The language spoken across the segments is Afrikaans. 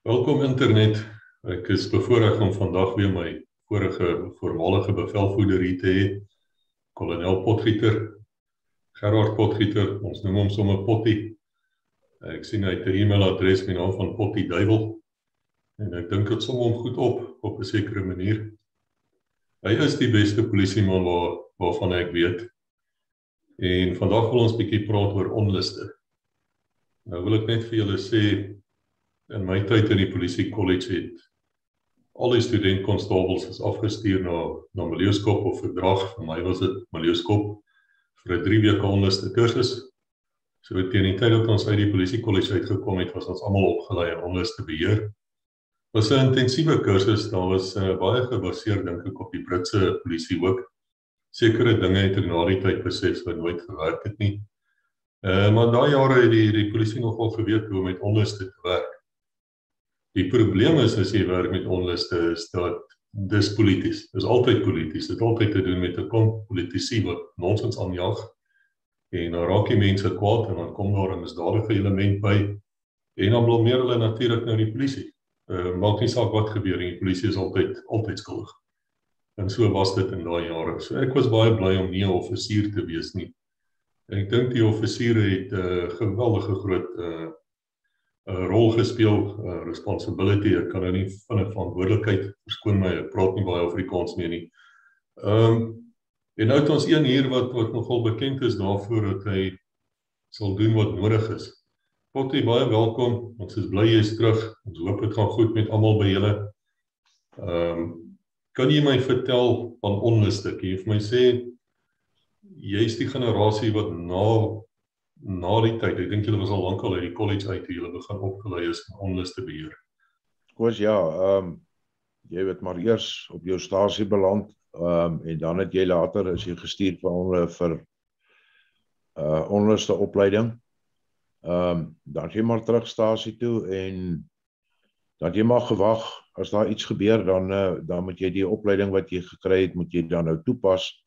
Welkom internet. Ek is bevoorreg om vandag weer my voormalige bevelvoerder hier te hê, kolonel Potgieter, Gerard Potgieter, ons noem hom sommer Pottie. Ek sien hy het 'n e-mailadres met die naam van Pottie Duiwel en ek dink dit som hom goed op 'n sekere manier. Hy is die beste polisieman waarvan ek weet. En vandag wil ons bietjie praat oor onluste. Nou wil ek net vir julle sê, in my tyd in die polisie college het al die studentkonstabels is afgestuur na Miljoeskop of Verdrag. Vir my was dit Miljoeskop vir 'n 3 weke onluste kursus. So teen die tyd dat ons uit die polisie college uitgekom het, was ons almal opgelei in onluste beheer. Was 'n intensiewe kursus, daar was baie gebaseer dink ek op die Britse polisie ook. Sekere dinge het ek na die tyd besef wat nooit gewerk het nie. Maar daai jare het die polisie nogal geweet hoe om met onluste te werk. Die probleem is as jy werk met onluste is dat dis polities. Dis altyd polities. Dit het altyd te doen met 'n klomp politici wat nonsens aanjag en dan raak die mense kwaad en dan kom daar 'n misdadige element by en dan blameer hulle natuurlik nou die polisie. Maak nie saak wat gebeur nie, die polisie is altyd skuldig. En so was dit in daai jare. So ek was baie bly om nie 'n offisier te wees nie. En ek dink die offisiere het 'n geweldige groot rol gespeel, responsibility, ek kan nou nie vinnig verantwoordelikheid, verskoon my, ek praat nie baie Afrikaans nie. En nou het ons een hier wat nogal bekend is daarvoor dat hy sal doen wat nodig is. Pottie, baie welkom, ons is bly jy is terug, ons hoop het gaan goed met almal by julle. Kan jy my vertel van onluste? Kan jy vir my sê, jy is die generasie wat na die tyd, ek dink julle was al lankal uit die college uit, julle begin opgelei is in onluste beheer. Koos, ja, jy weet maar eers op jou stasie beland, en dan het jy later is jy gestuur vir onluste opleiding. Dan het jy maar terug stasie toe en dan het jy maar gewag, as daar iets gebeur, dan moet jy die opleiding wat jy gekry het, moet jy dan nou toepas.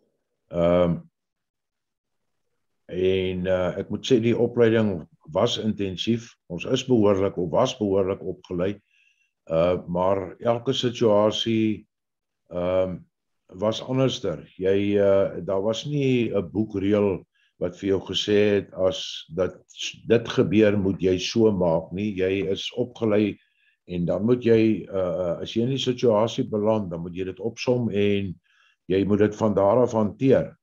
Ek moet sê die opleiding was intensief. Ons is was behoorlik opgelei. Maar elke situasie was anderster. Daar was nie 'n boekreël wat vir jou gesê het as dat dit gebeur moet jy so maak nie. Jy is opgelei en dan moet jy as jy in die situasie beland, dan moet jy dit opsom en jy moet dit van daar af hanteer.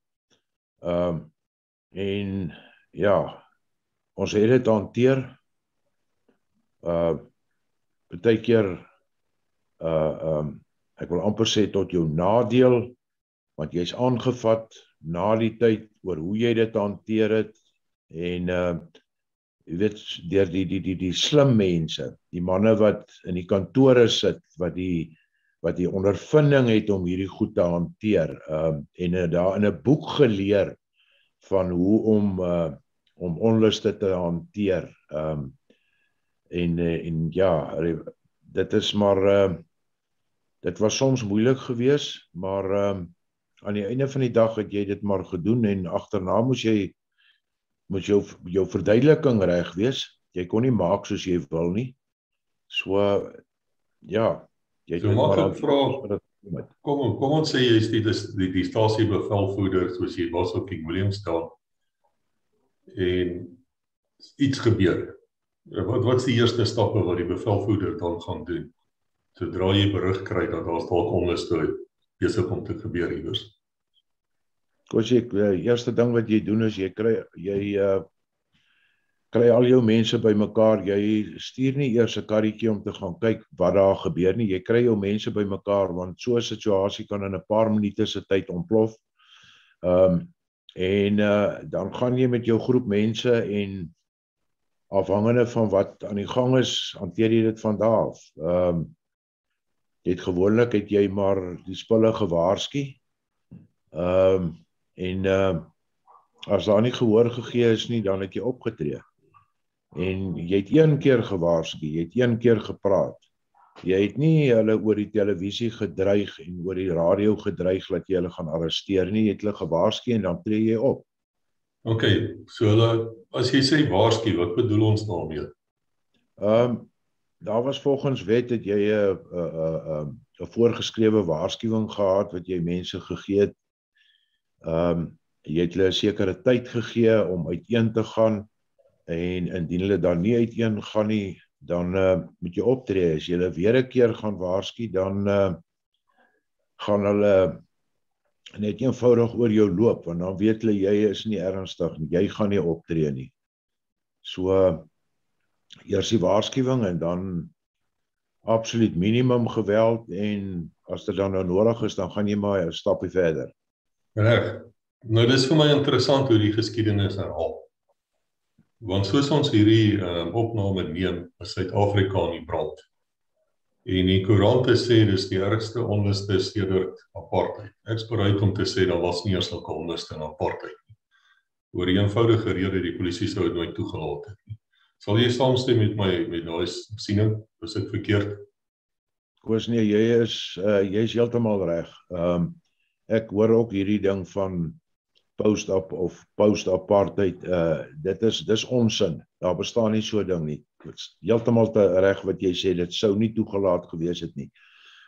En ja, ons het dit hanteer. Partykeer ek wil amper sê tot jou nadeel, want jy's aangevat na die tyd oor hoe jy dit hanteer het en jy weet deur die slim mense, die manne wat in die kantore sit, wat die ondervinding het om hierdie goed te hanteer, en daar in 'n boek geleer van hoe om onluste te hanteer. En ja, dit is maar dit was soms moeilik geweest, maar aan die einde van die dag het jy dit maar gedoen en agterna moes jou verduideliking reg wees. Jy kon nie maak soos jy wil nie. So ja, jy so mag ek vra, kom ons sê jy is die stasiebevelvoerder soos jy was op King Williamstown en iets gebeur. Wat is die eerste stappe wat die bevelvoerder dan gaan doen? Sodra jy berig kry dat daar dalk onluste besig om te gebeur iewers. Koos, eerste ding wat jy doen is jy kry al jou mense bymekaar. Jy stuur nie eers 'n karretjie om te gaan kyk wat daar gebeur nie. Jy kry jou mense bymekaar want so 'n situasie kan in 'n paar minute se tyd ontplof. Dan gaan jy met jou groep mense en afhangende van wat aan die gang is, hanteer jy dit van daar af. Gewoonlik het jy maar die spulle gewaarsku. As daar nie gehoor gegee is nie, dan het jy opgetree. En jy het een keer gewaarsku, jy het een keer gepraat. Jy het nie hulle oor die televisie gedreig en oor die radio gedreig dat jy hulle gaan arresteer nie, jy het hulle gewaarsku en dan tree jy op. Okay, so as jy sê waarsku, wat bedoel ons daarmee? daar was volgens wet dat jy 'n voorgeskrewe waarskuwing gehad wat jy mense gegee het. Jy het hulle 'n sekere tyd gegee om uiteen te gaan en indien hulle dan nie uiteen gaan nie, dan moet jy optree. As jy hulle weer 'n keer gaan waarsku, dan gaan hulle net eenvoudig oor jou loop, want dan weet hulle jy is nie ernstig nie, jy gaan nie optree nie. So eers die waarskuwing en dan absoluut minimum geweld en as dit dan nou nodig is, dan gaan jy maar 'n stapie verder. Reg. Nou dis vir my interessant hoe die geskiedenis herhaal. Want soos ons hierdie opname neem, is Suid-Afrika in die brand. En die koerante sê dis die ergste onluste sedert apartheid. Ek's bereid om te sê daar was nie eers sulke onluste in apartheid nie. Oor die eenvoudige rede die polisie sou dit nooit toegelaat het nie. Sal jy saamstem met my met daai siening? Is dit verkeerd? Koos nee, jy is heeltemal reg. Ek hoor ook hierdie ding van post-apartheid, dis onsin. Daar bestaan nie so 'n ding nie. Dit is heeltemal te reg wat jy sê, dit sou nie toegelaat gewees het nie.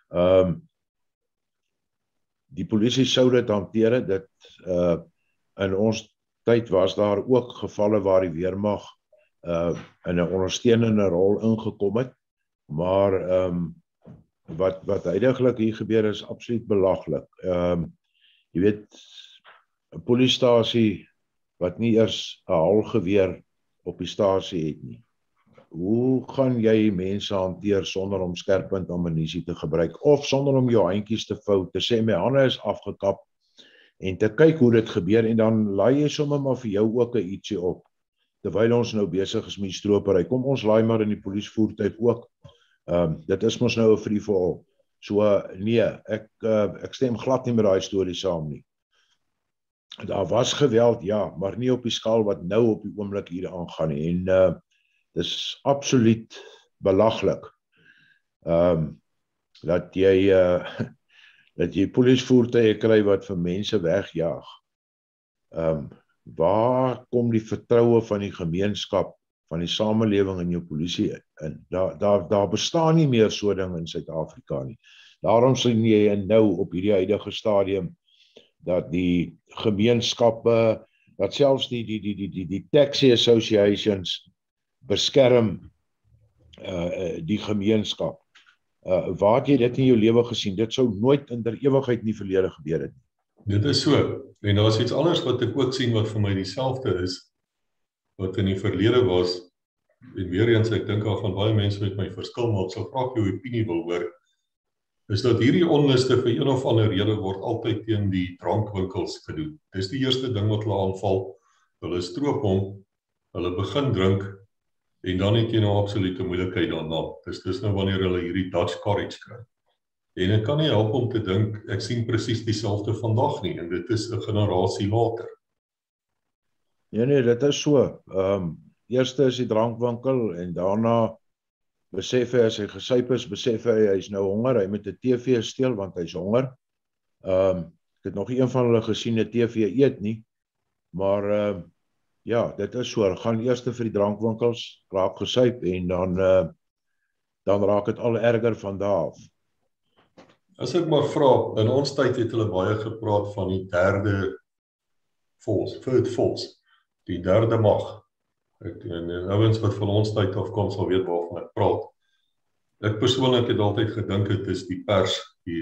Die polisie sou dit hanteer, in ons tyd was daar ook gevalle waar die weermag in 'n ondersteunende rol ingekom het, maar wat huidigelik hier gebeur is absoluut belaglik. Jy weet, 'n polisiestasie wat nie eers 'n halgeweer op die stasie het nie. Hoe gaan jy mense hanteer sonder om skerppunt ammunisie te gebruik of sonder om jou handjies te vou, te sê my hande is afgekap en te kyk hoe dit gebeur en dan laai jy sommer maar vir jou ook 'n ietsie op terwyl ons nou besig is met die stropery. Kom ons laai maar in die polisievoertuig ook. Dit is mos nou 'n free for all. So nee, ek stem glad nie met daai storie saam nie. Daar was geweld, ja, maar nie op die skaal wat nou op die oomblik hier aangaan nie. En dis absoluut belaglik. Dat jy polisievoertuie kry wat vir mense wegjaag. Waar kom die vertroue van die gemeenskap, van die samelewing in jou polisie in? Daar bestaan nie meer so ding in Suid-Afrika nie. Daarom sien jy nou op hierdie huidige stadium dat die gemeenskappe, dat selfs die taxi associations beskerm die gemeenskap. Waar het jy dit in jou lewe gesien? Dit sou nooit in der ewigheid nie verlede gebeur het nie. Dit is so. En daar is iets anders wat ek ook sien wat vir my dieselfde is wat in die verlede was. En weer eens, ek dink al van baie mense met my verskil, maar ek sal graag jou opinie wil hoor, is dat hierdie onluste vir een of ander rede word altyd teen die drankwinkels gedoen. Dis die eerste ding wat hulle aanval. Hulle stroop hom, hulle begin drink en dan het jy nou absolute moeilikheid daarna. Dis nou wanneer hulle hierdie Dutch courage kry. En ek kan nie help om te dink, ek sien presies dieselfde vandag nie, en dit is 'n generasie later. Ja nee, dit is so. Eerste is die drankwinkel en daarna besef hy as hy gesuip is, besef hy is nou honger, hy moet 'n TV steel want hy's honger. Ek het nog nie een van hulle gesien 'n TV eet nie, maar ja, dit is so, gaan eers vir die drankwinkels, raak gesuip en dan raak dit al erger van daar af. As ek maar vra, in ons tyd het hulle baie gepraat van die derde third force, die derde mag. En ouens wat van ons tyd afkom sal weet waarvan ek praat. Ek persoonlik het altyd gedink dit is die pers,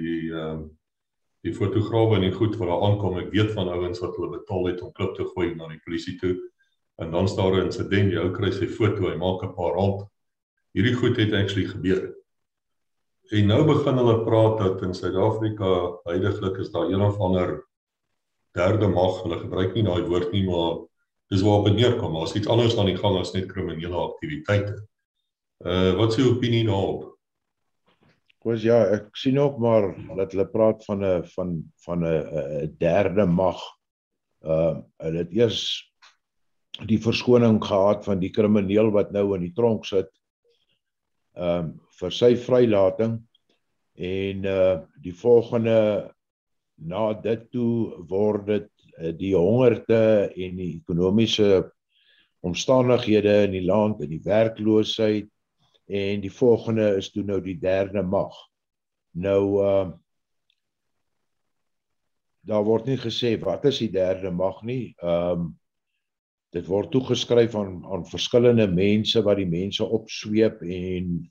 die fotograwe en die goed wat daar aankom. Ek weet van ouens wat hulle betaal het om klip te gooi na die polisie toe. En dan staan daar 'n insident, die ou kry sy foto, hy maak 'n paar rand. Hierdie goed het actually gebeur. En nou begin hulle praat dat in Suid-Afrika huidigelik is daar een of ander derde mag. Hulle gebruik nie daai woord nie, maar dis waarop dit neerkom. As iets anders aan die gang as net kriminele aktiwiteite. Wat is jou opinie daarop? Koos ja, ek sien ook maar dat hulle praat van 'n derde mag. Hulle het eers die verskoning gehad van die krimineel wat nou in die tronk sit vir sy vrylating en die volgende na dit toe word dit die hongerte en die ekonomiese omstandighede in die land en die werkloosheid en die volgende is toe nou die derde mag. Nou, daar word nie gesê wat is die derde mag nie. Dit word toegeskryf aan verskillende mense wat die mense opsweep en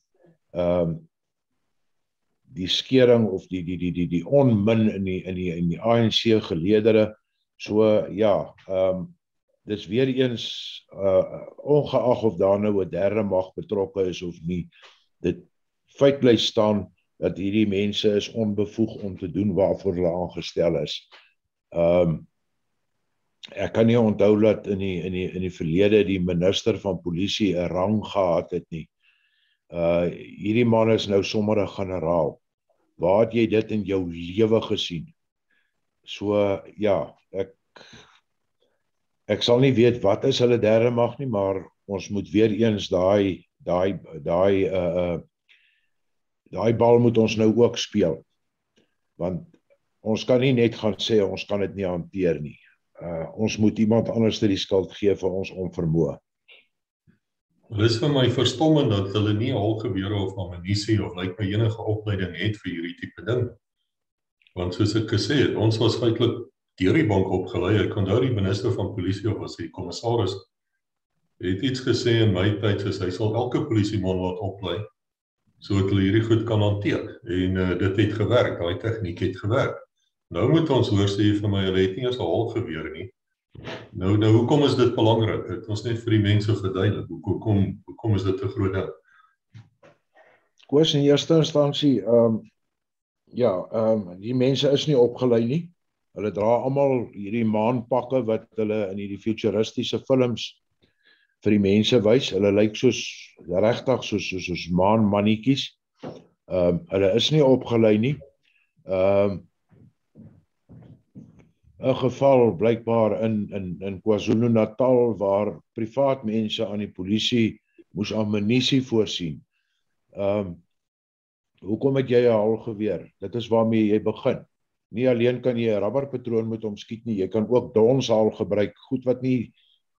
die skering of die onmin in die ANC geleedere. So ja, dis weer eens ongeag of daar nou 'n derde mag betrokke is of nie. Dit feit bly staan dat hierdie mense is onbevoeg om te doen waarvoor hulle aangestel is. Ek kan nie onthou dat in die verlede die minister van polisie 'n rang gehad het nie. Hierdie man is nou sommer 'n generaal. Waar het jy dit in jou lewe gesien? So ja, ek sal nie weet wat is hulle derde mag nie, maar ons moet weer eens daai bal moet ons nou ook speel. Want ons kan nie net gaan sê ons kan dit nie hanteer nie. Ons moet iemand anders die skuld gee vir ons onvermoë. Dit is vir my verstommend dat hulle nie al gebeure of ammunisie of lyk my enige opleiding het vir hierdie tipe ding. Want soos ek gesê het, ons was feitelik deur die bank opgelei. Ek onthou die minister van polisie of was die kommissaris het iets gesê in my tyd soos hy sal elke polisieman laat oplei sodat hulle hierdie goed kan hanteer. En dit het gewerk, daai tegniek het gewerk. Nou moet ons hoor sê vir my, hulle het nie eens al gebeur nie. Nou hoekom is dit belangrik? Het ons net vir die mense verduidelik. Hoekom is dit 'n groot ding? Koos, in eerste instansie, die mense is nie opgelei nie. Hulle dra almal hierdie maanpakke wat hulle in hierdie futuristiese films vir die mense wys. Hulle lyk regtig soos maanmannetjies. Hulle is nie opgelei nie. 'n geval blykbaar in KwaZulu-Natal waar privaat mense aan die polisie moes ammunisie voorsien. Hoekom het jy 'n halgeweer? Dit is waarmee jy begin. Nie alleen kan jy 'n rubberpatroon met hom skiet nie, jy kan ook donshaal gebruik, goed wat nie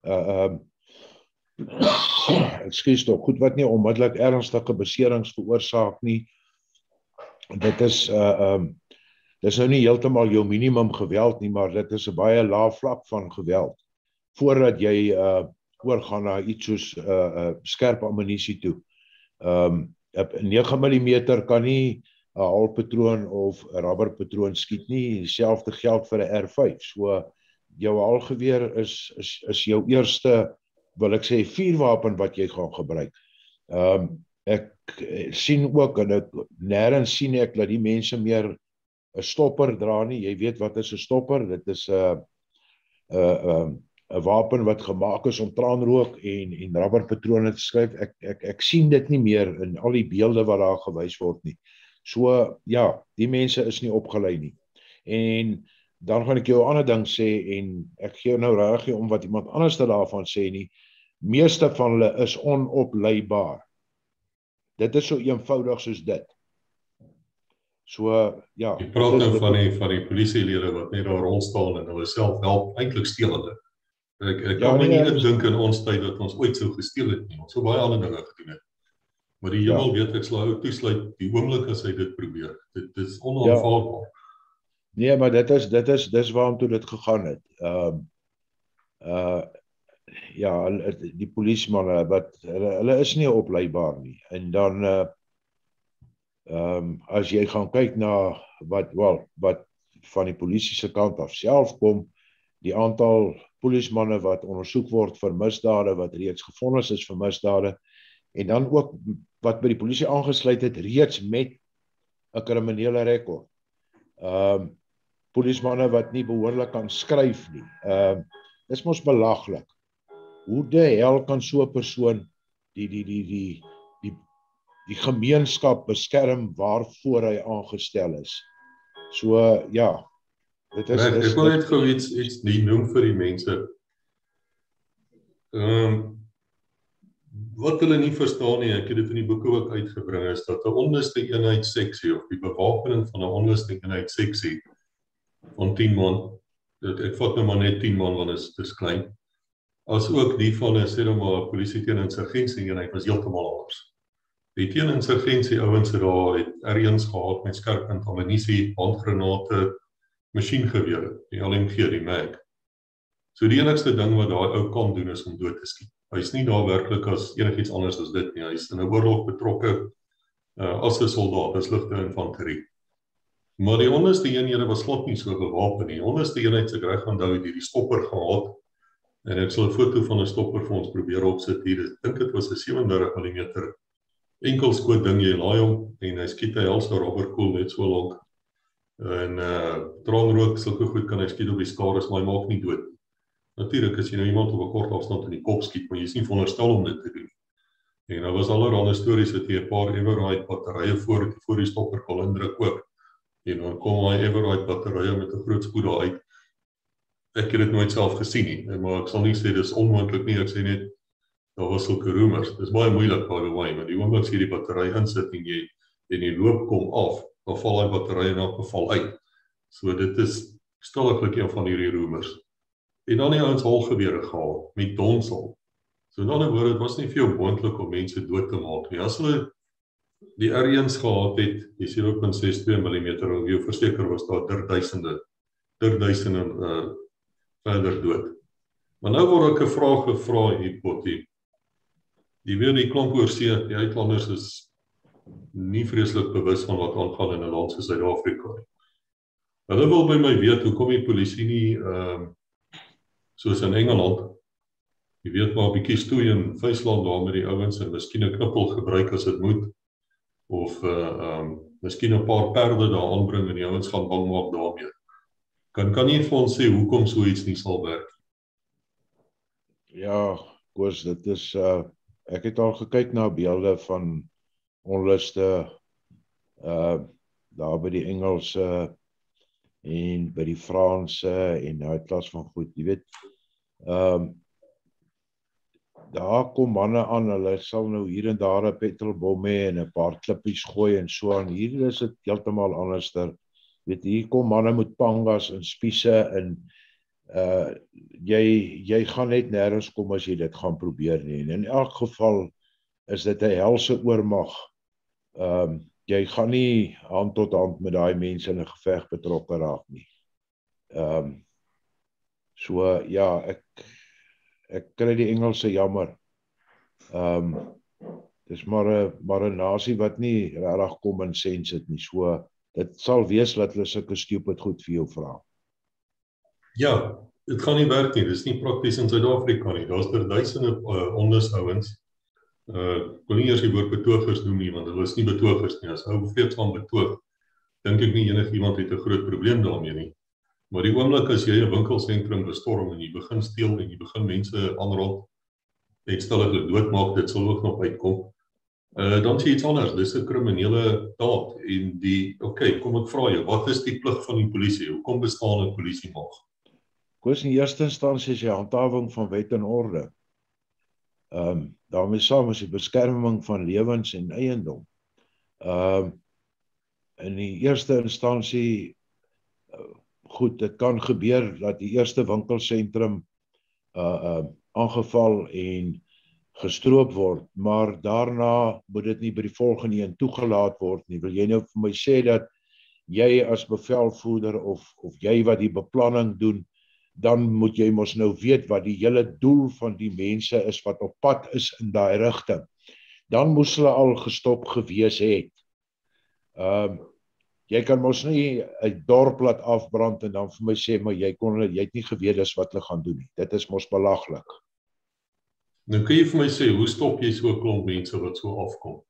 goed wat nie onmiddellik ernstige beserings veroorsaak nie. Dit is dis nou nie heeltemal jou minimum geweld nie, maar dit is 'n baie lae vlak van geweld voordat jy oorgaan na iets soos skerp ammunisie toe. 'n 9 mm kan nie 'n halpatroon of 'n rubberpatroon skiet nie. Dieselfde geld vir 'n R5. So jou halgeweer is jou eerste, wil ek sê, vuurwapen wat jy gaan gebruik. Ek sien ook en nêrens sien ek dat die mense meer 'n stopper dra nie. Jy weet wat is 'n stopper? Dit is 'n wapen wat gemaak is om traanrook en rubberpatrone te skryf. Ek sien dit nie meer in al die beelde wat daar gewys word nie. So ja, die mense is nie opgelei nie. En dan gaan ek jou 'n ander ding sê en ek gee nou regtig om wat iemand anders daarvan sê nie. Meeste van hulle is onopleibaar. Dit is so eenvoudig soos dit. So ja, jy praat nou van die polisielede wat net daar rondstaan en hulle self help, eintlik steel hulle. Ek kan my nie dink in ons tyd dat ons ooit sou gesteel het nie. Ons sou baie ander dinge gedoen het. Maar die hemel weet, ek sal ou toesluit die oomblik as hy dit probeer. Dit is onaanvaardbaar. Nee, maar dis waarom toe dit gegaan het. Die polisiemanne wat hulle is nie opleibaar nie. En dan as jy gaan kyk na wat van die polisie se kant af self kom, die aantal polisiemanne wat ondersoek word vir misdade wat reeds gefonnis is vir misdade en dan ook wat by die polisie aangesluit het reeds met 'n kriminele rekord. Polisiemanne wat nie behoorlik kan skryf nie. Dis mos belaglik. Hoe die hel kan so 'n persoon die gemeenskap beskerm waarvoor hy aangestel is? So ja, dit is ek wil net gou iets nie noem vir die mense. Wat hulle nie verstaan nie, ek het dit in die boeke ook uitgebring, is dat 'n onluste eenheidsseksie of die bewapening van 'n onluste eenheidsseksie van 10 man, ek vat nou maar net 10 man want dit is klein, as ook die van 'n sê nou maar polisie teen insurgensie eenheid was heeltemal anders. Die teeninsurgensie ouens het daar het R1's gehad met skerppunt ammunisie, handgranate, masjiengewere, die LMG, die MAG. So die enigste ding wat daai ou kan doen is om dood te skiet. Hy is nie daar werklik as enigiets anders as dit nie. Hy is in 'n oorlog betrokke as 'n soldaat, as ligte infanterie. Maar die onderste eenhede was glad nie so gewapen nie. Die onderste eenheid se reg onthou het hierdie stopper gehad. En ek sal 'n foto van 'n stopper vir ons probeer opsit hier. Ek dink dit was 'n 37 mm enkelskoot ding, jy laai hom en hy skiet hy als 'n robberkoel net so lank. En traanrook, sulke goed kan hy skiet op die skades, maar hy maak nie dood. Natuurlik as jy nou iemand op 'n kort afstand in die kop skiet, maar jy is nie veronderstel om dit te doen. En daar was allerlei stories dat jy 'n paar Everite batterye voor die stopper kon indruk ook. En dan kom hy Everite batterye met 'n groot spoed daar uit. Ek het dit nooit self gesien nie, maar ek sal nie sê dis onmoontlik nie, ek sê net daar was sulke rumors. Dis baie moeilik by the way, maar die oomblik as jy die battery insit en jy loop kom af, dan val hy battery in elk geval uit. So dit is stilliglik een van hierdie rumors. En dan die ouens halgewere gehaal met donsel. So in ander woorde, dit was nie veel moontlik om mense dood te maak nie. As hulle die R1's gehad het, die 0.62 mm, jy verseker was daar duisende verder dood. Maar nou word ek 'n vraag gevra hier, Potty. Jy weet die klomp oorsee, die uitlanders is nie vreeslik bewus van wat aangaan in 'n land soos Suid-Afrika nie. Hulle wil by my weet, hoekom die polisie nie, soos in Engeland, jy weet maar 'n bietjie stoei en vuislaan daar met die ouens en miskien 'n knippel gebruik as dit moet, of miskien 'n paar perde daar aanbring en die ouens gaan bang maak daarmee. Kan jy vir ons sê hoekom so iets nie sal werk? Ja, Koos, dit is ek het al gekyk na beelde van onluste daar by die Engelse en by die Franse en daai klas van goed, jy weet. Daar kom manne aan, hulle sal nou hier en daar 'n petrolbom hê en 'n paar klippies gooi en so aan. Hier is dit heeltemal anderster. Weet hier kom manne met pangas en spiese en jy gaan net nêrens kom as jy dit gaan probeer nie. En in elk geval is dit 'n helse oormag. Jy gaan nie hand tot hand met daai mense in 'n geveg betrokke raak nie. So ja, ek kry die Engelse jammer. Dis maar 'n nasie wat nie regtig common sense het nie. So dit sal wees dat hulle sulke stupid goed vir jou vra. Ja, dit gaan nie werk nie. Dis nie prakties in Suid-Afrika nie. Daar's duisende ondersouens. Ek wil nie eers die woord betogers noem nie, want hulle is nie betogers nie. As ou vreedsaam betoog, dink ek nie enigiemand het 'n groot probleem daarmee nie. Maar die oomblik as jy 'n winkelsentrum bestorm en jy begin steel en jy begin mense aanrol, net stel hulle doodmaak, dit sal ook nog uitkom. Dan sê iets anders, dis 'n kriminele daad en kom ek vra jou, wat is die plig van die polisie? Hoekom bestaan 'n polisiemag? Koos, in eerste instansie is die handhawing van wet en orde. Daarmee saam is die beskerming van lewens en eiendom. In die eerste instansie, goed, dit kan gebeur dat die eerste winkelsentrum aangeval en gestroop word, maar daarna moet dit nie by die volgende een toegelaat word nie. Wil jy nou vir my sê dat jy as bevelvoerder of jy wat die beplanning doen, dan moet jy mos nou weet wat die hele doel van die mense is wat op pad is in daai rigting. Dan moes hulle al gestop gewees het. Jy kan mos nie 'n dorp laat afbrand en dan vir my sê, maar jy het nie geweet dis wat hulle gaan doen nie. Dit is mos belaglik. Nou kan jy vir my sê, hoe stop jy so 'n klomp mense wat so afkom?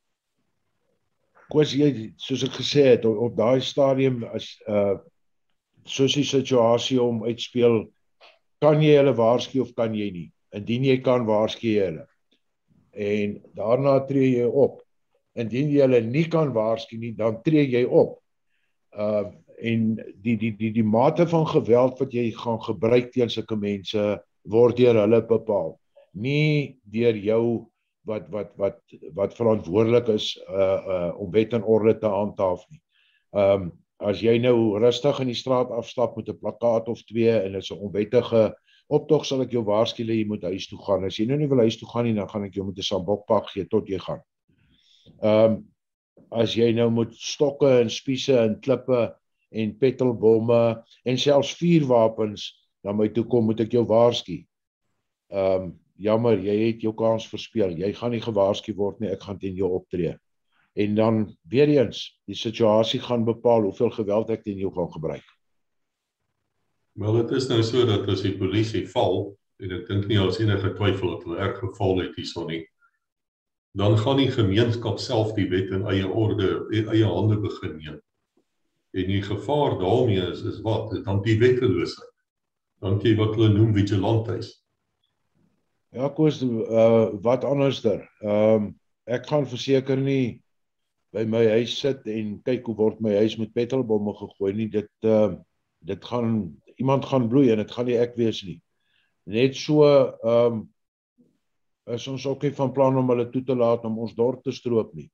Koos, soos ek gesê het, op daai stadium as soos die situasie om uitspeel, kan jy hulle waarsku of kan jy nie? Indien jy kan, waarsku jy hulle. En daarna tree jy op. Indien jy hulle nie kan waarsku nie, dan tree jy op. En die mate van geweld wat jy gaan gebruik teen sulke mense word deur hulle bepaal. Nie deur jou wat verantwoordelik is om wet en orde te handhaaf nie. As jy nou rustig in die straat afstap met 'n plakkaat of twee en dit is 'n onwettige optog, sal ek jou waarsku jy moet huis toe gaan. As jy nou nie wil huis toe gaan nie, dan gaan ek jou met 'n sambokpak gee tot jy gaan. As jy nou met stokke en spiese en klippe en petrolbomme en selfs vuurwapens na my toe kom, moet ek jou waarsku. Jammer, jy het jou kans verspeel. Jy gaan nie gewaarsku word nie, ek gaan teen jou optree. En dan weer eens, die situasie gaan bepaal hoeveel geweld ek teen jou gaan gebruik. Wel, dit is nou so dat as die polisie val, en ek dink nie as enige twyfel dat hulle erg geval het hierson nie, dan gaan die gemeenskap self die wet in eie orde, in eie hande begin neem. En die gevaar daarmee is wat? Dan die wetteloosheid. Dan die wat hulle noem vigilantheid. Ja, Koos, wat anderster? Ek gaan verseker nie by my huis sit en kyk hoe word my huis met petrolbomme gegooi nie. Iemand gaan bloei en dit gaan nie ek wees nie. Net so is ons ook nie van plan om hulle toe te laat om ons dorp te stroop nie.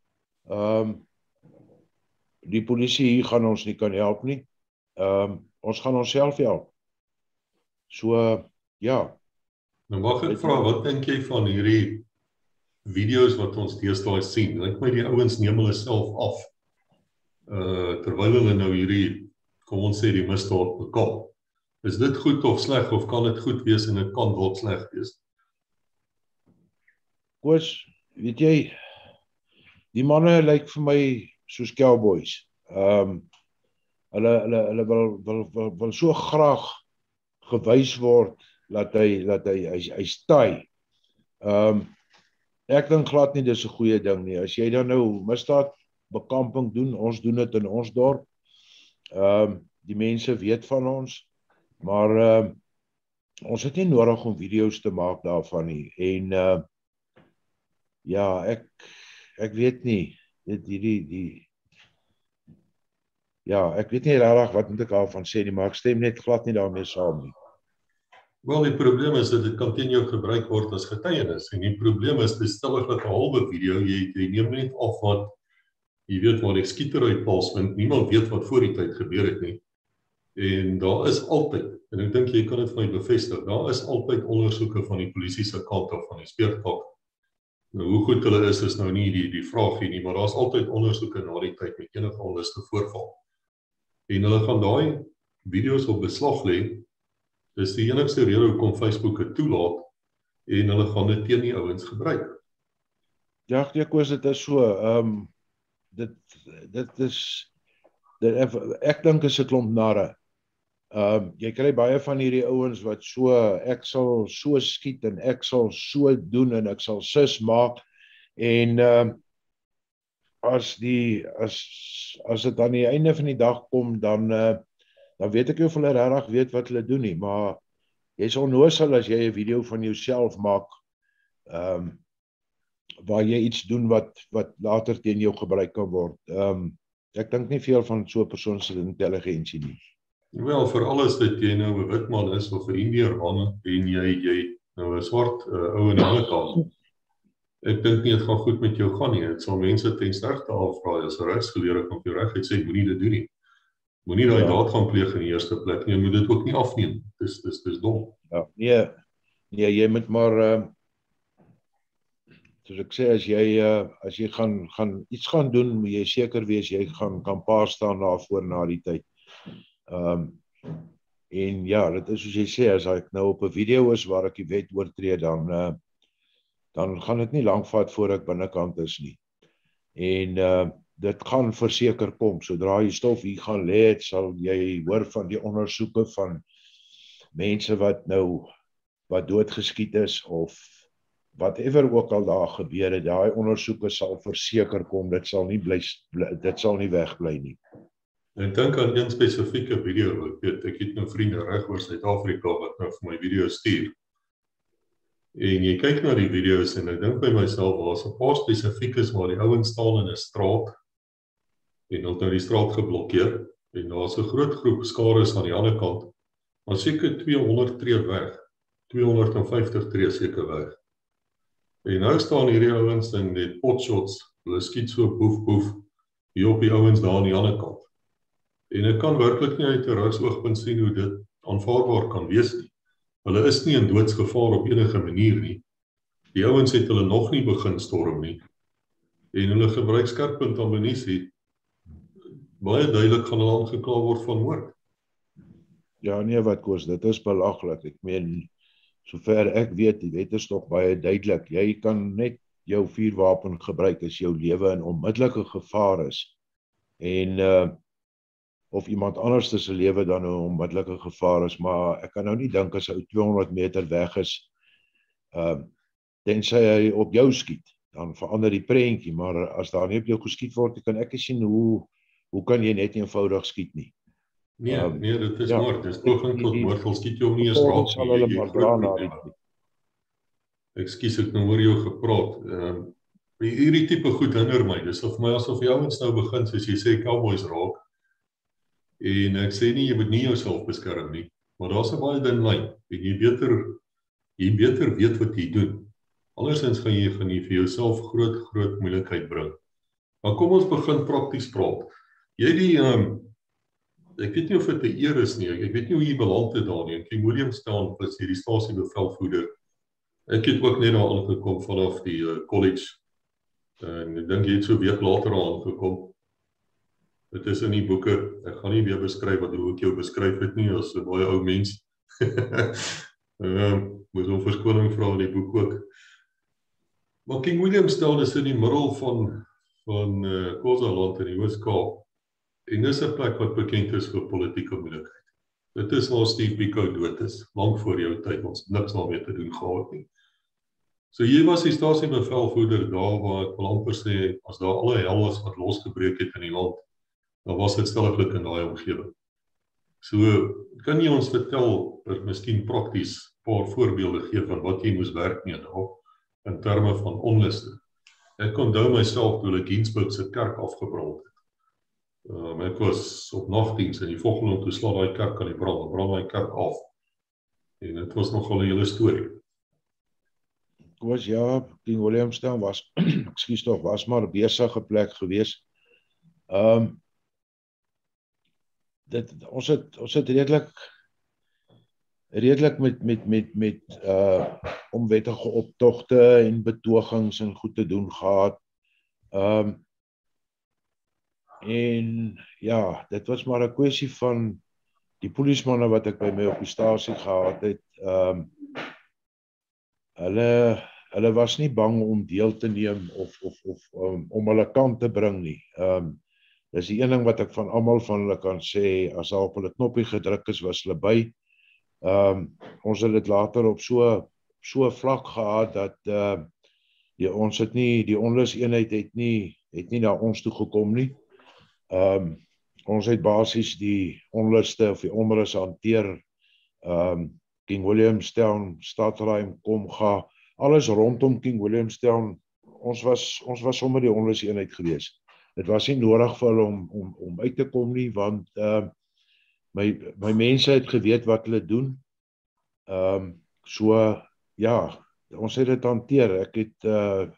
Die polisie hier gaan ons nie kan help nie. Ons gaan onsself help. So, ja. Nou mag ek vra, wat dink jy van hierdie video's wat ons deesdae sien? Dink my die ouens neem hulle self af, terwyl hulle nou hierdie, kom ons sê die misdaad bekom. Is dit goed of sleg, of kan dit goed wees en dit kan dalk sleg wees? Koos, weet jy, die manne lyk vir my soos cowboys. Hulle wil so graag gewys word dat hy staai. Ek dink glad nie dis 'n goeie ding nie. As jy dan nou misdaadbekamping doen, ons doen dit in ons dorp. Die mense weet van ons, maar ons het nie nodig om video's te maak daarvan nie. En ja, ek weet nie, ek weet nie regtig wat moet ek daarvan sê nie, maar ek stem net glad nie daarmee saam nie. Wel, die probleem is dat dit kan teen jou gebruik word as getuienis. En die probleem is, dis stellig 'n halwe video, jy neem net af wat, jy weet waar die skietery plaasvind, niemand weet wat voor die tyd gebeur het nie. En daar is altyd, en ek dink jy kan dit vir my bevestig, daar is altyd ondersoeke van die polisie se kant af, van die speurtpak. Nou, hoe goed hulle is nou nie die vraag nie, maar daar is altyd ondersoeke na die tyd met enige onluste voorval. En hulle gaan daai video's op beslag lê. Dis die enigste rede hoekom Facebook dit toelaat, en hulle gaan dit teen die ouens gebruik. Ja, Koos, dit is so, ek dink is 'n klomp narre. Jy kry baie van hierdie ouens wat so, ek sal so skiet en ek sal so doen en ek sal sus maak, en as dit aan die einde van die dag kom, dan weet ek nie of hulle regtig weet wat hulle doen nie, maar jy is onnoosel as jy 'n video van jouself maak, waar jy iets doen wat later teen jou gebruik kan word. Ek dink nie veel van so 'n persoon se intelligensie nie. Wel, vir alles dat jy nou 'n wit man is of 'n Indiër man, en jy nou 'n swart ou in die ander kant. Ek dink nie dit gaan goed met jou gaan nie. Dit sal mense ten sterkte afvra as 'n regsgeleerde kan vir jou reguit sê, moenie dit doen nie. Moenie daai daad gaan pleeg in die eerste plek nie, jy moet dit ook nie afneem. Dis dom. Ja, nee, jy moet maar soos ek sê, as jy gaan iets gaan doen, moet jy seker wees jy kan paar staan daarvoor na die tyd. En ja, dit is soos jy sê, as ek nou op 'n video is waar ek die wet oortree, dan gaan dit nie lank vat voor ek binnekant is nie. En dit gaan verseker kom, sodra die stof hier gaan lê, sal jy hoor van die ondersoeke van mense wat doodgeskiet is, of whatever ook al daar gebeur het, daai ondersoeke sal verseker kom, dit sal nie wegbly nie. Ek dink aan een spesifieke video, ek het nou vriende reg oor Suid-Afrika wat nou vir my video stuur. En jy kyk na die video's en ek dink by myself, daar's 'n paar spesifiekes waar die ouens staan in 'n straat, en hulle het nou die straat geblokkeer, en daar's 'n groot groep skares aan die ander kant, maar seker 200 tree weg, 250 tree seker weg. En nou staan hierdie ouens in die potshots, hulle skiet so boef, hier op die ouens daar aan die ander kant. En ek kan werklik nie uit 'n regsoogpunt sien hoe dit aanvaarbaar kan wees nie. Hulle is nie in doodsgevaar op enige manier nie. Die ouens het hulle nog nie begin storm nie. en hulle gebruik skerppunt ammunisie, baie duidelik gaan hulle aangekla word van moord. Ja, nee, wat Koos, dit is belaglik. Ek meen, sover ek weet, die wet is nog baie duidelik. Jy kan net jou vuurwapen gebruik as jou lewe in onmiddellike gevaar is. En of iemand anders se lewe dan 'n onmiddellike gevaar is, maar ek kan nou nie dink as hy 200 meter weg is, tensy hy op jou skiet, dan verander die prentjie, maar as daar nie op jou geskiet word, kan ek nie sien hoe kan jy net eenvoudig skiet nie. Nee, dit is ja, moord, dit is poging tot moord, al skiet jy hom nie eens Vervolgens raak sal nie, hulle jy maar het dra groot na probleme. Ekskuus, ek nou hoor jou gepraat. Hierdie tipe goed hinder my, dis of my asof jy ouens nou begin, soos jy sê, cowboys raak, en ek sê nie, jy moet nie jouself beskerm nie, maar daar's 'n baie dun lyn, en jy beter weet wat jy doen. Andersins gaan jy vir jouself groot moeilikheid bring. Maar kom ons begin prakties praat. Jy ek weet nie of dit 'n eer is nie, ek weet nie hoe jy beland het daar nie, King Williamstown was hierdie stasiebevelvoerder. Ek het ook net daar aangekom vanaf die college, en ek dink jy het so 'n week later aangekom. Dit is in die boeke, ek gaan nie weer beskryf hoe ek jou beskryf het nie, as 'n baie ou mens. Moet om verskoning vra in die boek ook. Maar King Williamstown is in die middel van Khozaland in die Oos-Kaap. En dis 'n plek wat bekend is vir politieke moeilikheid. Dit is waar Steve Biko dood is, lank voor jou tyd, ons niks daarmee te doen gehad nie. So jy was die stasiebevelvoerder daar waar ek wil amper sê, as daar alle hel was wat losgebreek het in die land, dan was dit stelliglik in daai omgewing. So, kan jy ons vertel, miskien prakties 'n paar voorbeelde gee van wat jy moes werk mee daar, in terme van onluste. Ek onthou myself toe hulle Ginsberg se kerk afgebrand het. Ek was op nagdiens en die volgende toe sla daai kerk aan die brand, brand daai kerk af. En dit was nogal 'n hele storie. Ja, King Williamstown was, was maar 'n besige plek gewees. Ons het redelik met onwettige optogte en betogings en goed te doen gehad. En ja, dit was maar 'n kwessie van die polismanne wat ek by my op die stasie gehad het. Hulle was nie bang om deel te neem of om hulle kant te bring nie. Dis die een ding wat ek van almal van hulle kan sê, as daar op hulle knoppie gedruk is, was hulle by. Ons het dit later op so 'n vlak gehad dat ons het nie, die onluseenheid het nie na ons toe gekom nie. Ons het basies die onluste of die onrus hanteer. King Williamstown, Stadraim, Komga, alles rondom King Williamstown, ons was sommer die onluseenheid gewees. Dit was nie nodig vir hulle om uit te kom nie, want my mense het geweet wat hulle doen. So ja, ons het dit hanteer. Ek het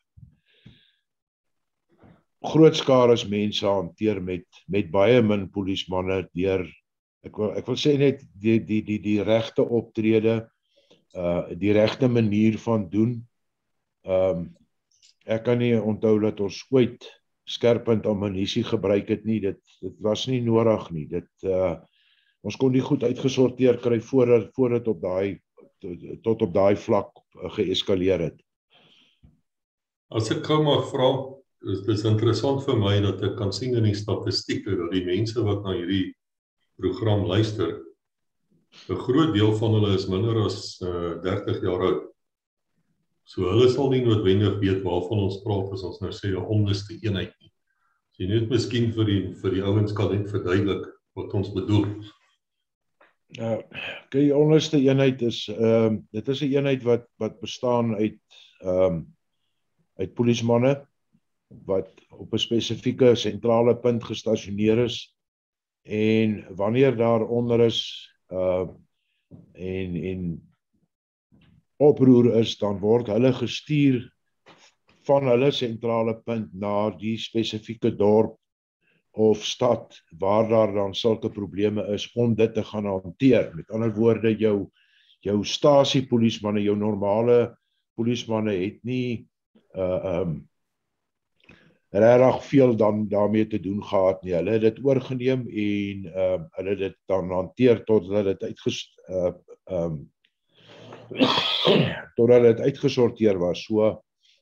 groot skares mense hanteer met baie min polismanne deur, ek wil sê net die regte optrede, die regte manier van doen. Ek kan nie onthou dat ons ooit skerppunt ammunisie gebruik het nie. Dit was nie nodig nie. Ons kon die goed uitgesorteer kry voordat tot op daai vlak geeskaleer het. As ek gou maar vra, dis interessant vir my dat ek kan sien in die statistieke dat die mense wat na hierdie program luister, 'n groot deel van hulle is minder as 30 jaar oud. So hulle sal nie noodwendig weet waarvan ons praat as ons nou sê 'n onluste eenheid nie. So jy net miskien vir die ouens kan net verduidelik wat ons bedoel. Die onluste eenheid is dit is 'n eenheid wat bestaan uit polismanne wat op 'n spesifieke sentrale punt gestasioneer is, en wanneer daar onder is en oproer is, dan word hulle gestuur van hulle sentrale punt na die spesifieke dorp of stad waar daar dan sulke probleme is om dit te gaan hanteer. Met ander woorde, jou stasiepolismanne, jou normale polismanne het nie regtig veel dan daarmee te doen gehad nie. Hulle het dit oorgeneem en hulle het dit dan hanteer totdat dit totdat dit uitgesorteer was. So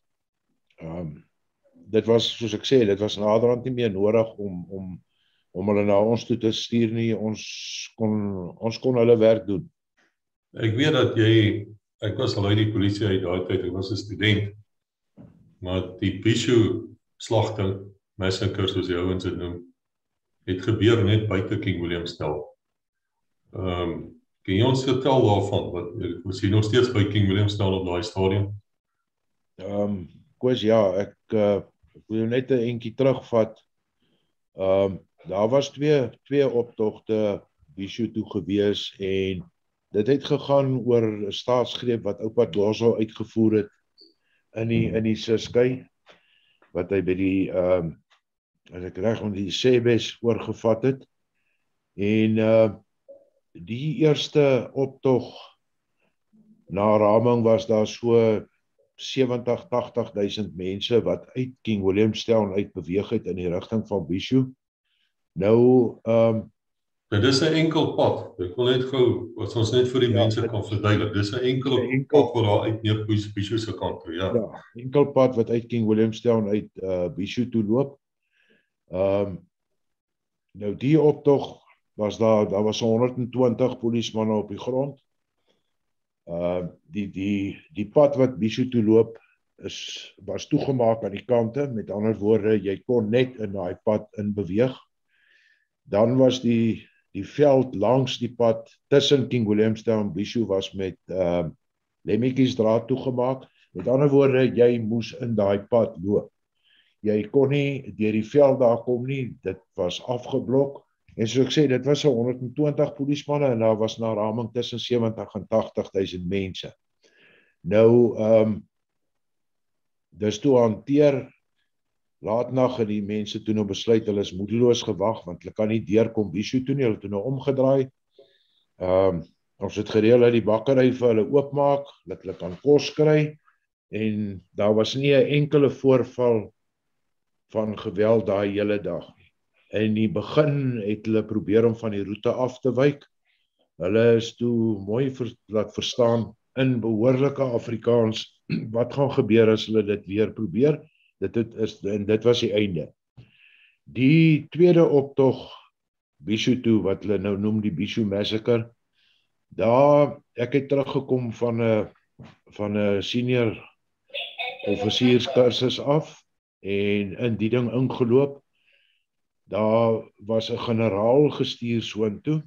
dit was, soos ek sê, dit was naderhand nie meer nodig om hulle na ons toe te stuur nie. Ons kon hulle werk doen. Ek weet dat ek was al uit die polisie uit daai tyd, ek was 'n student. Maar die Bishu slagting, massacre soos die ouens dit noem, het gebeur net buite King Williamstown. Kan jy ons vertel daarvan? Was jy nog steeds by King Williamstown op daai stadium? Koos, ja, ek wil net 'n entjie terugvat. Daar was twee optogte Bishu toe gewees en dit het gegaan oor 'n staatsgreep wat oupa Dwarsel uitgevoer het in die Ciskei, wat hy by die as ek reg om die Sebes oorgevat het. En die eerste optog na raming was daar so 70-80.000 mense wat uit King Williamstown uit beweeg het in die rigting van Bishu. Nou dit is 'n enkel pad. Ek wil net gou, as ons net vir die mense kan verduidelik, dis 'n enkel pad wat daar uit neer Bishu se kant toe, ja. Ja, enkel pad wat uit King Williamstown uit Bishu toe loop. Nou die optog was daar was 120 polismanne op die grond. Die pad wat Bishu toe loop was toegemaak aan die kante. Met ander woorde, jy kon net in daai pad in beweeg. Dan was die veld langs die pad tussen King Williamstown en Bishu was met lemmetjiesdraad toegemaak. Met ander woorde, jy moes in daai pad loop. Jy kon nie deur die veld daar kom nie, dit was afgeblok. En soos ek sê, dit was 120 polismanne en daar was na raming tussen 70 en 80.000 mense. Nou, dis toe hanteer laatnag en die mense toe nou besluit, hulle is moedeloos gewag, want hulle kan nie deurkom Bishu toe nie, hulle toe nou omgedraai. Ons het gereël dat die bakkery vir hulle oopmaak, dat hulle kan kos kry, en daar was nie 'n enkele voorval van geweld daai hele dag. In die begin het hulle probeer om van die roete af te wyk. Hulle is toe mooi laat verstaan in behoorlike Afrikaans wat gaan gebeur as hulle dit weer probeer. Dit was die einde. Die tweede optog Bishu toe, wat hulle nou noem die Bishu Massacre, ek het teruggekom van 'n senior offisierskursus af en in die ding ingeloop. Daar was 'n generaal gestuur soontoe,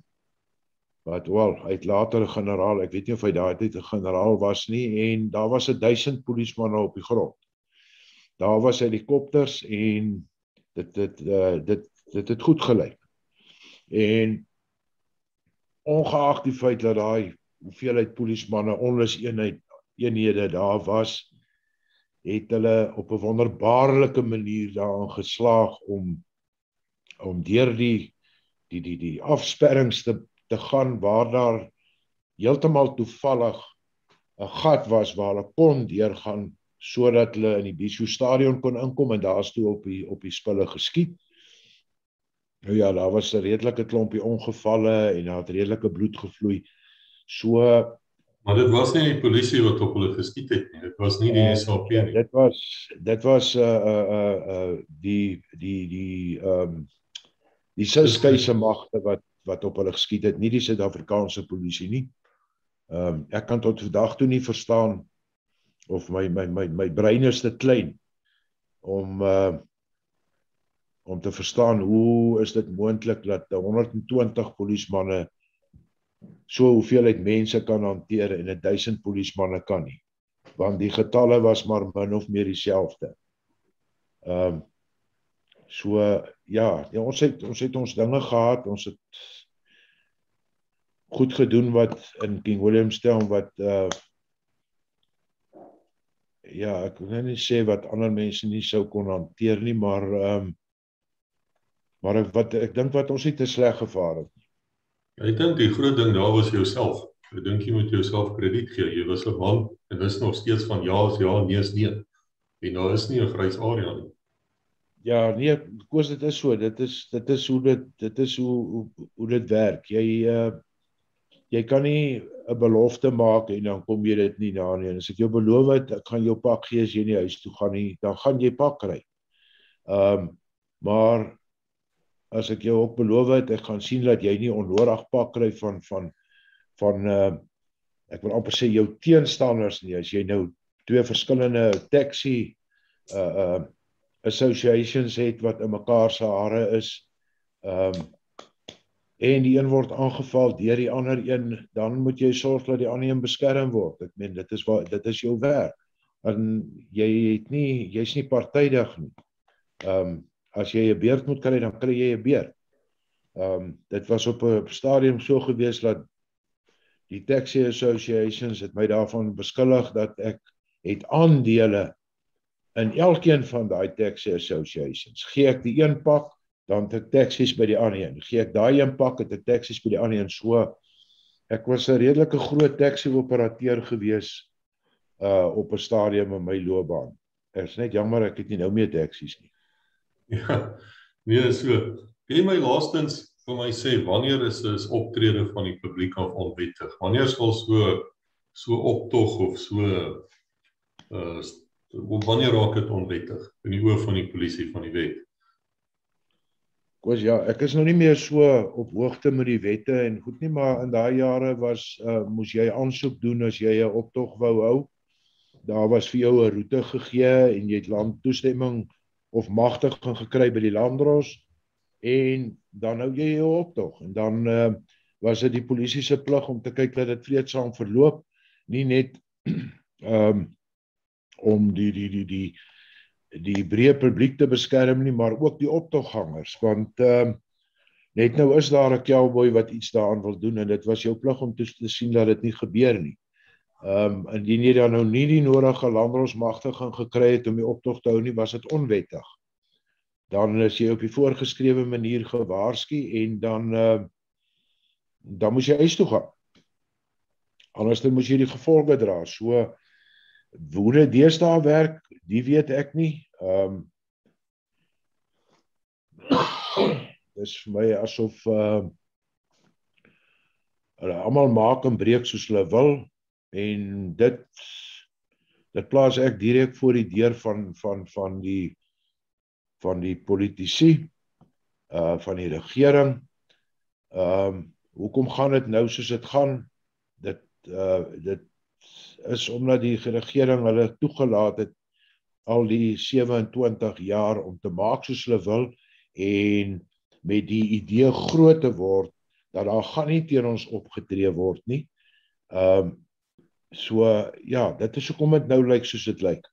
hy het later 'n generaal, ek weet nie of hy daai tyd 'n generaal was nie, en daar was 1000 polismanne op die grond. Daar was helikopters en dit het goed gelyk. En ongeag die feit dat daai hoeveelheid polismanne onluseenhede daar was, het hulle op 'n wonderbaarlike manier daarin geslaag om deur die afsperrings te gaan waar daar heeltemal toevallig 'n gat was waar hulle kon deurgaan sodat hulle in die Bishu stadion kon inkom en daar is toe op die spulle geskiet. Nou ja, daar was 'n redelike klompie ongevalle en daar het redelike bloed gevloei. So maar dit was nie die polisie wat op hulle geskiet het nie. Dit was nie die SAP nie. Dit was die Ciskei magte wat op hulle geskiet het, nie die Suid-Afrikaanse polisie nie. Ek kan tot vandag toe nie verstaan of my brein is te klein om te verstaan hoe is dit moontlik dat 120 polismanne so hoeveelheid mense kan hanteer en 1000 polismanne kan nie. Want die getalle was maar min of meer dieselfde. So ja, ons het ons dinge gehad, ons het goed gedoen wat in King Williamstown wat ek wil nie sê wat ander mense nie sou kon hanteer nie, maar ek dink wat ons nie te sleg gevaar het. Ek dink die groot ding daar was jouself. Ek dink jy moet jouself krediet gee. Jy was 'n man en dis nog steeds van ja is ja, nee is nee. En daar is nie 'n grys area nie. Ja, nee, Koos, dit is so. Dit is hoe dit werk. Jy kan nie 'n belofte maak en dan kom jy dit nie na nie. En as ek jou beloof het, ek gaan jou pak gee as jy nie huis toe gaan nie, dan gaan jy pak kry. Maar as ek jou ook beloof het, ek gaan sien dat jy nie onnodig pak kry van ek wil amper sê jou teenstanders nie. As jy nou twee verskillende taxi associations het wat in mekaar se hare is, en die een word aangeval deur die ander een, dan moet jy sorg dat die ander een beskerm word. Ek meen, dit is jou werk. En jy's nie partydig nie. As jy 'n beurt moet kry, dan kry jy 'n beurt. Dit was op 'n stadium so gewees dat die taxi associations het my daarvan beskuldig dat ek het aandele in elkeen van daai taxi associations. Gee ek die een pak, dan het ek taxis by die ander een. Gee ek daai een pak, het ek taxis by die ander een. So, ek was 'n redelike groot taxi-operateur gewees op 'n stadium in my loopbaan. Ek is net jammer ek het nie nou meer taxis nie. Ja, nee, so. Kan jy my laastens vir my sê, wanneer is optrede van die publiek af onwettig? Wanneer sal so optog of so wanneer raak dit onwettig in die oë van die polisie, van die wet? Koos, ja, ek is nou nie meer so op hoogte met die wette en goed nie, maar in daai jare moes jy aansoek doen as jy 'n optog wou hou. Daar was vir jou 'n roete gegee en jy het landtoestemming of magtiging gekry by die landdros en dan hou jy jou optog en dan was dit die polisie se plig om te kyk dat dit vreedsaam verloop, nie net om die breë publiek te beskerm nie, maar ook die optoggangers, want net nou is daar 'n cowboy wat iets daaraan wil doen en dit was jou plig om te sien dat dit nie gebeur nie. Indien jy dan nou nie die nodige landdrosmagtiging gekry het om die optog te hou nie, was dit onwettig. Dan is jy op die voorgeskrewe manier gewaarsku en dan moes jy huis toe gaan. Anders dan moes jy die gevolge dra. So, hoe dit deesdae werk, die weet ek nie. Dis vir my asof hulle almal maak en breek soos hulle wil en dit plaas ek direk voor die deur van die politici, van die regering. Hoekom gaan dit nou soos dit gaan? Dit is omdat die regering hulle toegelaat het al die 27 jaar om te maak soos hulle wil en met die idee groot te word dat daar gaan nie teen ons opgetree word nie. So ja, dit is hoekom dit nou lyk soos dit lyk.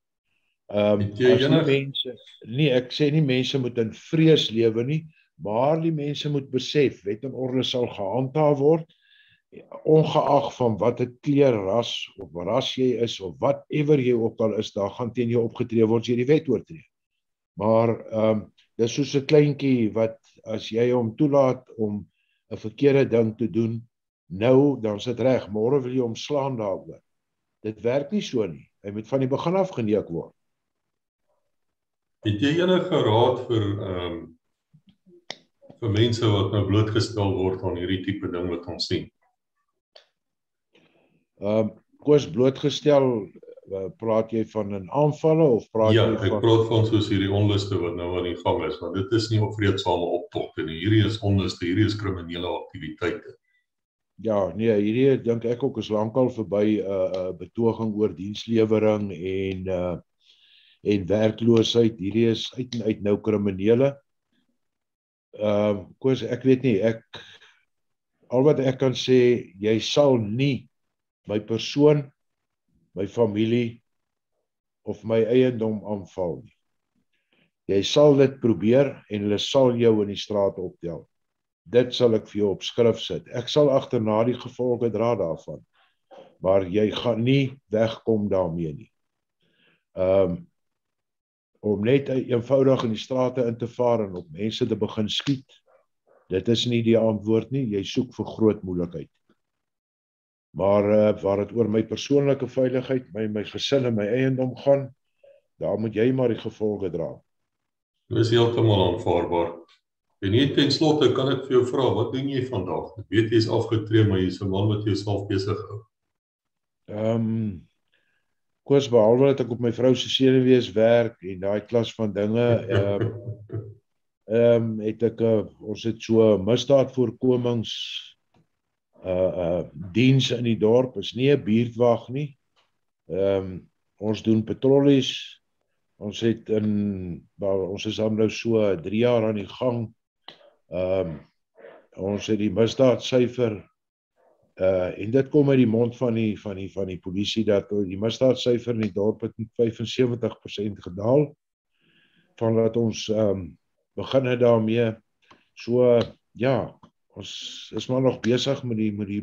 Ek sê nie mense moet in vrees lewe nie, maar die mense moet besef wet en orde sal gehandhaaf word ongeag van watter kleur, ras of ras jy is of whatever jy ook al is, daar gaan teen jou opgetree word as jy die wet oortree. Maar dis soos 'n kleintjie wat as jy hom toelaat om 'n verkeerde ding te doen, nou dan is dit reg, môre wil jy hom slaan daaroor. Dit werk nie so nie. Hy moet van die begin af geneek word. Het jy enige raad vir mense wat nou blootgestel word aan hierdie tipe ding wat ons sien? Koos, blootgestel, praat jy van 'n aanvalle of praat jy van... Ja, ek praat van soos hierdie onluste wat nou aan die gang is, want dit is nie op vreedsame optogte nie. Hierdie is onluste, hierdie is kriminele aktiwiteite. Ja, nee, hierdie dink ek ook is lankal verby betoging oor dienslewering en werkloosheid. Hierdie is uit en uit nou kriminele. Koos, ek weet nie, al wat ek kan sê, jy sal nie my persoon, my familie of my eiendom aanval nie. Jy sal dit probeer en hulle sal jou in die straat optel. Dit sal ek vir jou op skrif sit. Ek sal agterna die gevolge dra daarvan. Maar jy gaan nie wegkom daarmee nie. Om net eenvoudig in die strate in te vaar en op mense te begin skiet, dit is nie die antwoord nie. Jy soek vir groot moeilikheid. Maar waar dit oor my persoonlike veiligheid, my gesin en my eiendom gaan, daar moet jy maar die gevolge dra. Dit is heeltemal aanvaarbaar. En net ten slotte kan ek vir jou vra, wat doen jy vandag? Ek weet jy is afgetree, maar jy is 'n man wat jouself besig hou. Koos, behalwe dat ek op my vrou se senuwees werk en daai klas van dinge, het ek ons het so misdaadvoorkomings diens in die dorp, is nie 'n buurtwag nie. Ons doen patrollies. Ons het ons is dan nou so 3 jaar aan die gang. Ons het die misdaadsyfer en dit kom uit die mond van die polisie dat die misdaadsyfer in die dorp het met 75% gedaal vandat ons begin het daarmee. So ja, ons is maar nog besig met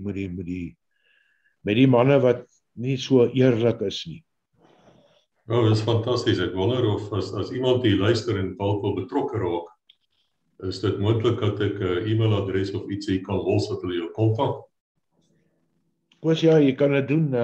die manne wat nie so eerlik is nie. Nou, dit is fantasties. Ek wonder of as iemand hier luister en dalk wil betrokke raak, is dit moontlik dat ek 'n e-mailadres of ietsie kan los dat hulle jou kontak? Koos, ja, jy kan dit doen.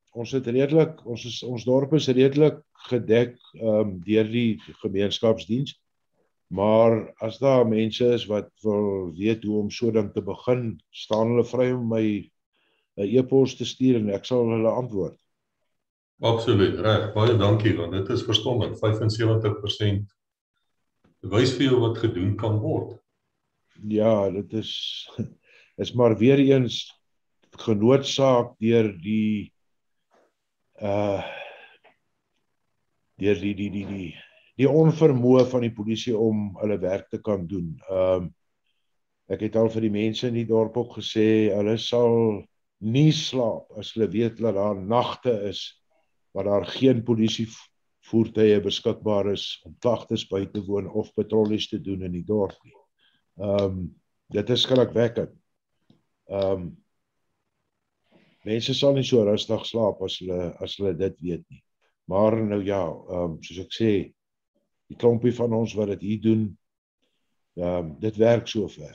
Ons dorp is redelik gedek deur die gemeenskapsdiens. Maar as daar mense is wat wil weet hoe om so ding te begin, staan hulle vry om my 'n e-pos te stuur en ek sal hulle antwoord. Absoluut, reg. Baie dankie, want dit is verstommend. 75% wys vir jou wat gedoen kan word. Ja, dit is maar weer eens genoodsaak deur die onvermoë van die polisie om hulle werk te kan doen. Ek het al vir die mense in die dorp ook gesê, hulle sal nie slaap as hulle weet dat daar nagte is waar daar geen polisievoertuie beskikbaar is om klagtes by te woon of patrollies te doen in die dorp nie. Dit is skrikwekkend. Mense sal nie so rustig slaap as hulle dit weet nie. Maar nou ja, soos ek sê, die klompie van ons wat dit hier doen, dit werk so ver.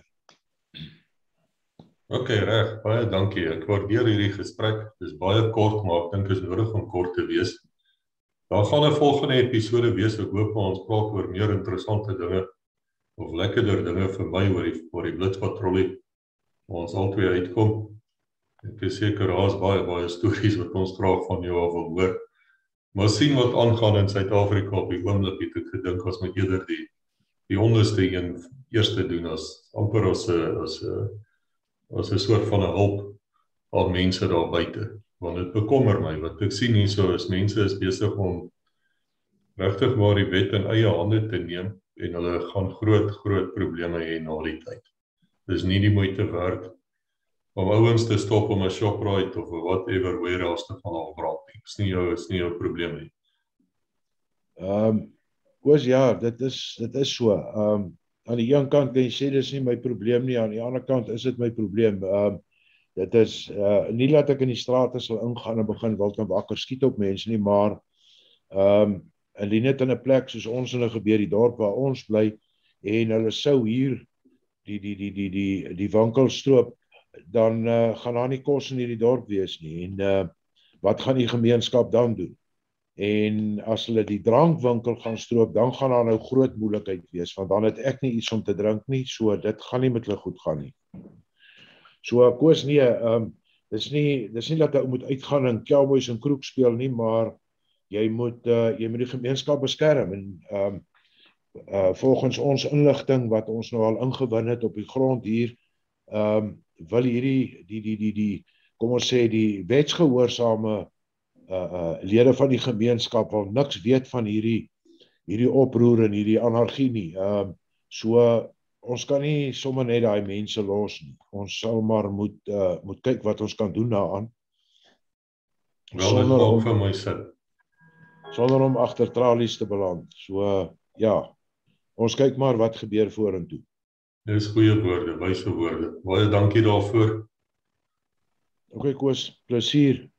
OK, reg, baie dankie. Ek waardeer hierdie gesprek. Dit is baie kort, maar ek dink dit is nodig om kort te wees. Daar gaan 'n volgende episode wees. Ek hoop ons praat oor meer interessante dinge of lekkerder dinge vir my oor die blitspatrollie waar ons albei uitkom. Ek is seker daar is baie stories wat ons graag van jou af wil hoor. Maar sien wat aangaan in Suid-Afrika op die oomblik, het ek gedink ons moet eerder die onderste een eerste doen as amper as 'n soort van 'n hulp aan mense daar buite. Want dit bekommer my, wat ek sien hierso is mense is besig om regtig maar die wet in eie hande te neem en hulle gaan groot probleme hê na die tyd. Dis nie die moeite werd om ouens te stop om 'n Shoprite of 'n whatever warehouse te gaan afbraak nie. Dis nie jou probleem nie. Koos, ja, dit is so. Aan die een kant kan jy sê dis nie my probleem nie, aan die ander kant is dit my probleem. Dit is nie dat ek in die strate sal ingaan en begin wild en wakker skiet op mense nie, maar indien dit in 'n plek soos ons hulle gebeur, die dorp waar ons bly, en hulle sou hier die winkel stroop, dan gaan daar nie kos in hierdie dorp wees nie. En wat gaan die gemeenskap dan doen? En as hulle die drankwinkel gaan stroop, dan gaan daar nou groot moeilikheid wees, want dan het ek nie iets om te drink nie, so dit gaan nie met hulle goed gaan nie. So Koos, nee, dis nie dat jy moet uitgaan en cowboys en kroeg speel nie, maar jy moet die gemeenskap beskerm en volgens ons inligting wat ons nou al ingewin het op die grond hier, wil hierdie kom ons sê die wetsgehoorsame lede van die gemeenskap wil niks weet van hierdie oproer en hierdie anargie nie. So ons kan nie sommer net daai mense los nie. Ons sal maar moet kyk wat ons kan doen daaraan. Wel, vir my sin. Sonder om agter tralies te beland. So ja, ons kyk maar wat gebeur vorentoe. Dis goeie woorde, wyse woorde. Baie dankie daarvoor. OK, Koos, plesier.